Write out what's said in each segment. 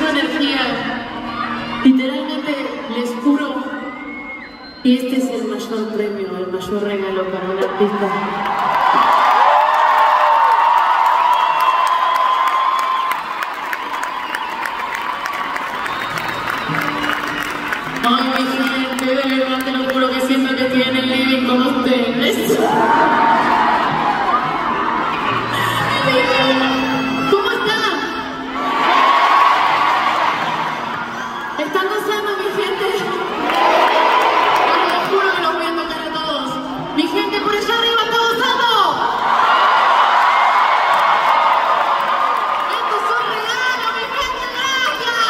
energía. Literalmente les juro que este es el mayor premio, el mayor regalo para un artista. Ay, mi gente, de verdad te lo juro que siento que estoy en el living con ustedes. ¿Cómo están? ¿Están gozando, mi gente? Bueno, les juro que los voy a tocar a todos. Mi gente, por allá arriba, ¿está gozando? Esto es un regalo, mi gente, gracias.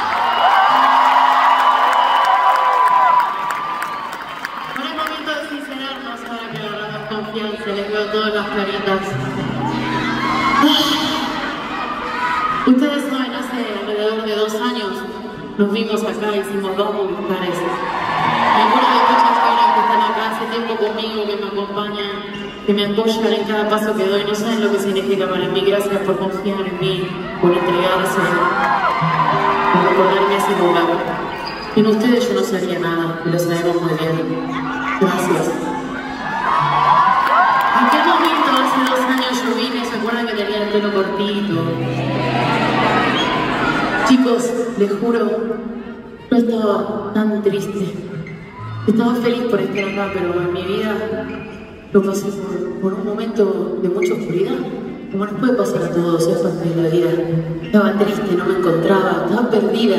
Ahora es momento de sincerarnos, ahora que agarramos confianza, les veo todas las caritas. Ustedes saben, hace alrededor de 2 años nos vimos acá, hicimos 2 musicales. Me acuerdo de muchas chicas que están acá hace tiempo conmigo, que me acompañan, que me apoyan en cada paso que doy. No saben lo que significa para mí. Gracias por confiar en mí, por entregarse, por recordarme ese lugar. Sin ustedes yo no sabía nada, y lo sabemos muy bien. Gracias. ¿En qué momento hace 2 años yo vine? ¿Se acuerdan que tenía el pelo cortito? Chicos, les juro, yo estaba tan triste. Estaba feliz por estar acá, pero en mi vida lo pasé por un momento de mucha oscuridad. Como nos puede pasar a todos, es parte de la vida. Estaba triste, no me encontraba, estaba perdida.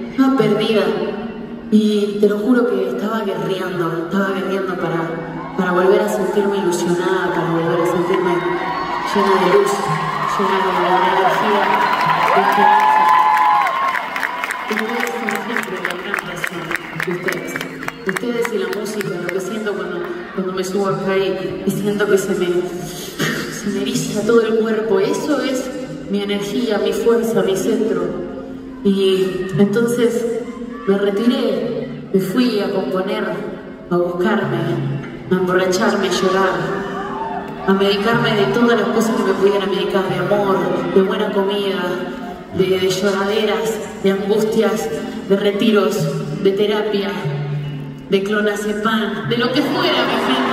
Y te lo juro que estaba guerreando para volver a sentirme ilusionada, para volver a sentirme llena de luz, llena de energía, de esperanza. Ustedes son siempre la gran razón, ustedes y la música, lo que siento cuando me subo acá y siento que se me eriza todo el cuerpo. Eso es mi energía, mi fuerza, mi centro. Y entonces me retiré, me fui a componer, a buscarme, a emborracharme, a llorar, a medicarme de todas las cosas que me pudieran medicar, de amor, de buena comida, de lloraderas, de angustias, de retiros, de terapia, de clonazepam, de lo que fuera, mi gente.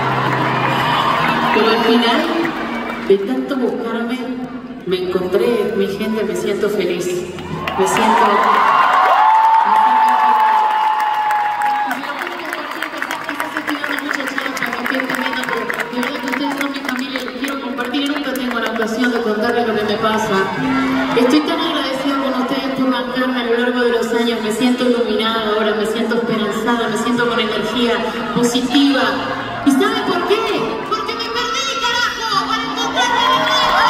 Pero al final, de tanto buscarme, me encontré, mi gente, me siento feliz. Me siento... de contarles lo que me pasa. Estoy tan agradecida con ustedes por bancarme a lo largo de los años. Me siento iluminada ahora, me siento esperanzada, me siento con energía positiva. ¿Y sabe por qué? Porque me perdí, carajo, para encontrarme de nuevo.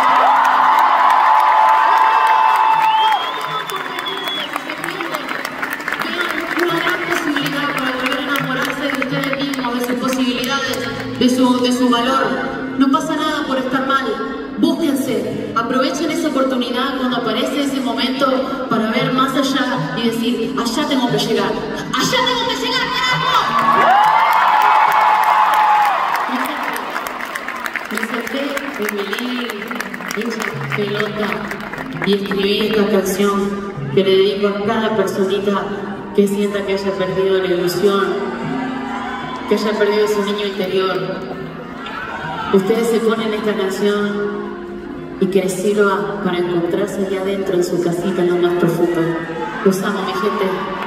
Veo una gran posibilidad para volver a enamorarse de ustedes mismos, de sus posibilidades, de su valor. No pasa nada por estar mal. Búsquense, aprovechen esa oportunidad cuando aparece ese momento para ver más allá y decir, allá tengo que llegar, carajo. Me senté en mi living, hecha pelota, y escribí esta canción que le dedico a cada personita que sienta que haya perdido la ilusión, que haya perdido su niño interior. Ustedes se ponen esta canción y que les sirva para encontrarse allá adentro en su casita en lo más profundo. Los amo, mi gente.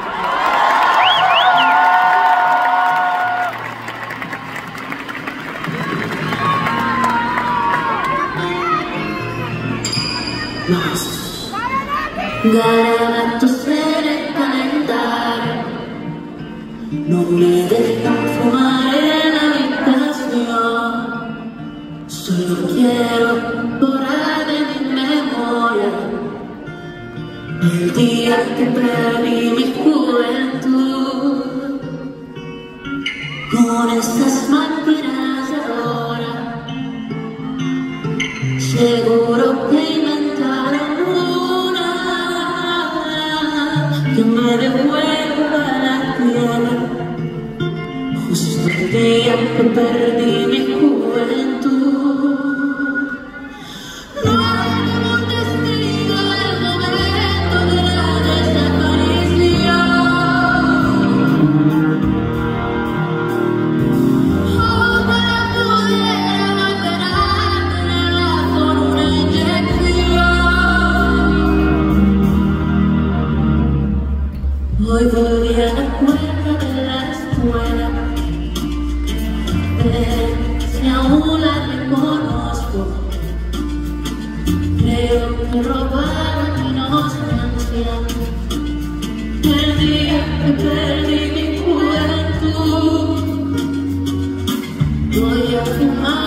Vamos. Garabatos en el calendario no me dejan fumar en la habitación. Solo quiero borrar de mi memoria el día que perdí mi juventud. Con estas máquinas de ahora, seguro que inventaron una que me devuelva la tierra justo el día que perdí mi juventud. No hay ningún testigo del momento de robaron mi inocencia. Perdí mi juventud. Voy a fumar.